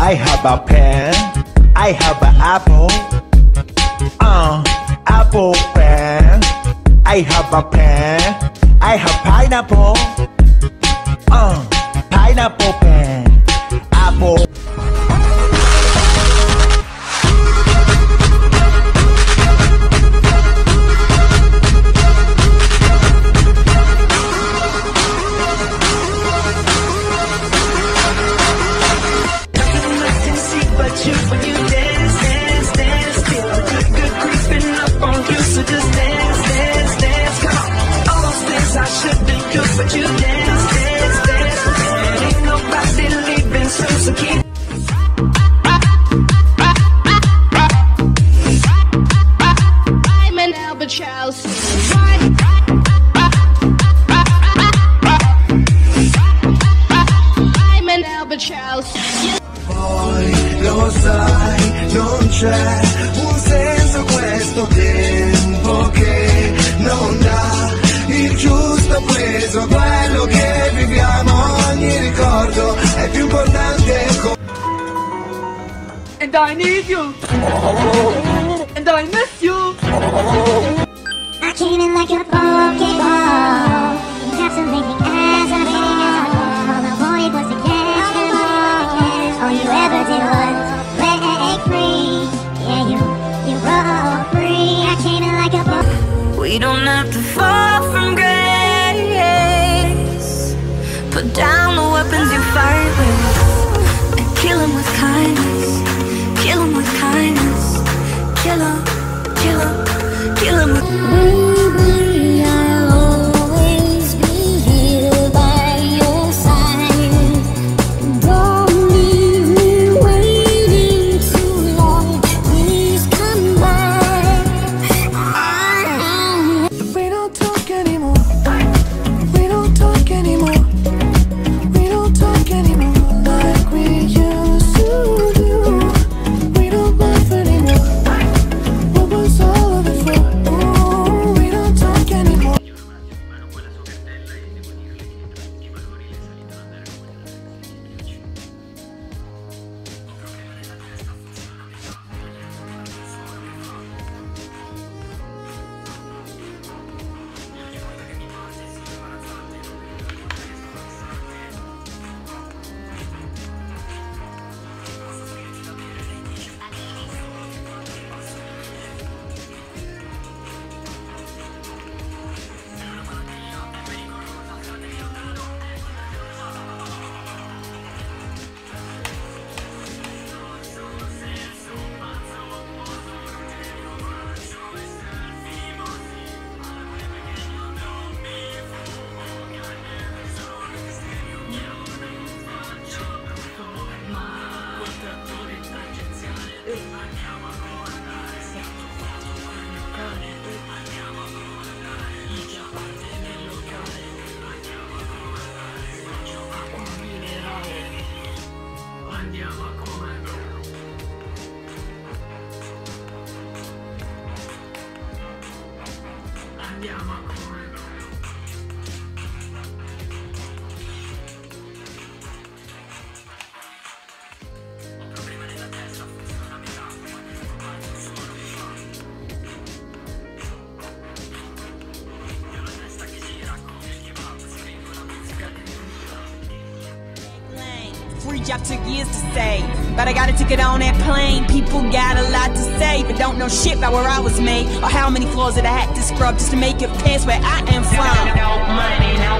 I have a pen, I have an apple, apple pen. I have a pen, I have pineapple, pineapple pen, apple. But you dance, dance, dance, and ain't nobody leaving, so keep. I'm an albatross. I'm an albatross. Poi lo sai, non c'è un senso questo tempo che non dà il giusto peso, quello che viviamo, ogni ricordo è più importante. And I need you. And I miss you. I came in like a Pokeball, encapsulating as a ball. All I wanted was to catch them all. All you ever did was break free. Yeah, you roll free. I came in like a ball. We don't have to fall from grace. Put down the weapons you fight with and kill them with kindness. Kill them with kindness. Kill them, kill them, kill them with. Baby, I'll always be here by your side. Don't leave me waiting too long. Please come back. We don't talk anymore. We don't talk anymore. We don't talk anymore like we used to do. We don't laugh anymore. What was all of it for? Oh, we don't talk anymore. Free job took years to save, but I got a ticket on that plane. People got a lot to say, but don't know shit about where I was made or how many floors that I had to scrub just to make it past where I am from. No money, no